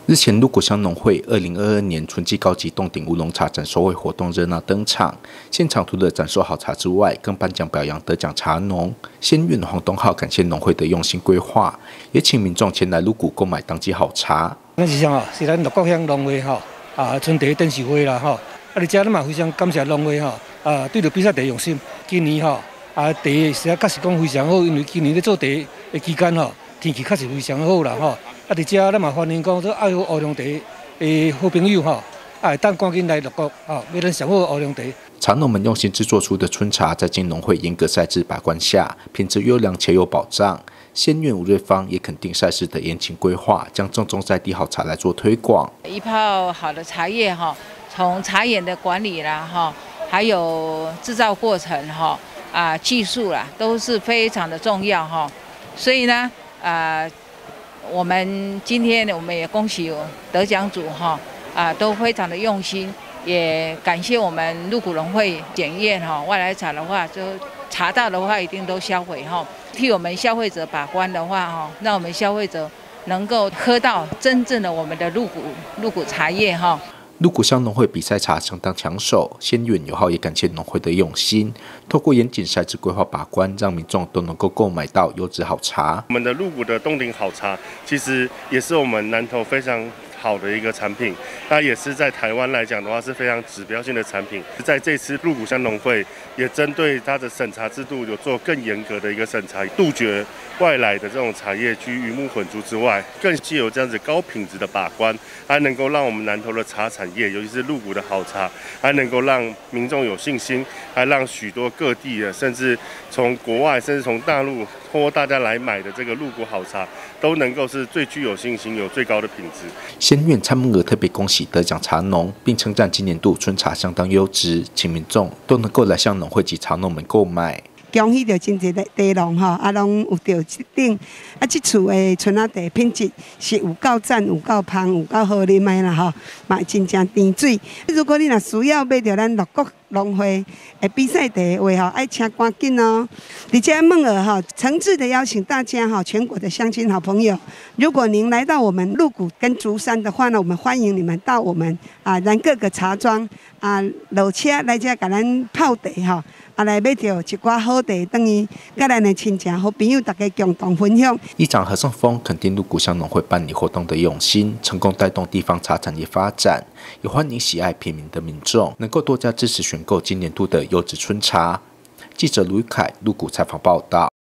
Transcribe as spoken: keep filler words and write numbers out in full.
日前，鹿谷乡农会二零二二年春季高级冻顶乌龙茶展售会活动热闹登场，现场除了展售好茶之外，更颁奖表扬得奖茶农。县院黄东浩感谢农会的用心规划，也请民众前来鹿谷购买当季好茶。 咱是啥哦？是咱鹿谷乡农会吼啊，春茶展示会啦吼。啊，而且咱嘛非常感谢农会吼啊，对着比赛茶用心。今年吼啊，茶实在确实讲非常好，因为今年咧做茶的期间吼，天气确实非常好啦吼。啊，而且咱嘛欢迎讲说爱好乌龙茶的好朋友吼，啊，当赶紧来鹿谷吼，买咱上好的乌龙茶。 茶农们用心制作出的春茶，在经农会严格赛制把关下，品质优良且有保障。县院吴瑞芳也肯定赛事的严谨规划，将正宗在地好茶来做推广。 一泡好的茶叶哈，从茶园的管理啦哈，还有制造过程哈啊技术啦，都是非常的重要哈。所以呢，啊，我们今天我们也恭喜得奖组哈啊，都非常的用心。也感谢我们鹿谷农会检验哈，外来茶的话就查到的话一定都销毁哈，替我们消费者把关的话哈，让我们消费者能够喝到真正的我们的鹿谷鹿谷茶叶哈。 鹿谷乡农会比赛茶相当抢手，县院友好也感谢农会的用心，透过严谨赛制规划把关，让民众都能够购买到优质好茶。 我们的鹿谷的冻顶好茶，其实也是我们南投非常好的一个产品，那也是在台湾来讲的话是非常指标性的产品。在这次鹿谷乡农会也针对它的审查制度有做更严格的一个审查，杜绝外来的这种茶叶居鱼目混珠之外，更藉由这样子高品质的把关，还能够让我们南投的茶产业，尤其是鹿谷的好茶，还能够让民众有信心，还让许多各地的，甚至从国外，甚至从大陆托大家来买的这个鹿谷好茶，都能够是最具有信心、有最高的品质。 县院参谋额特别恭喜得奖茶农，并称赞今年度春茶相当优质，请民众都能够来向农会及茶农们购买。 恭喜到真侪茶农吼，啊，拢有到这顶，啊，这厝的春仔茶品质是有够赞、有够香、有够好啉的啦吼，嘛真正甜水。如果你若需要买到咱鹿谷农会的比赛茶的话吼，爱请赶紧哦。而且梦儿哈，诚挚的邀请大家哈，全国的乡亲好朋友，如果您来到我们鹿谷跟竹山的话呢，我们欢迎你们到我们啊咱各个茶庄啊落车来这给咱泡茶哈。啊，来买到一寡好茶，等于甲咱的亲戚好朋友大家共同分享。 议长何胜峰肯定鹿谷乡农会办理活动的用心，成功带动地方茶产业发展，也欢迎喜爱品茗的民众能够多加支持选购今年度的优质春茶。记者卢凯鹿谷采访报道。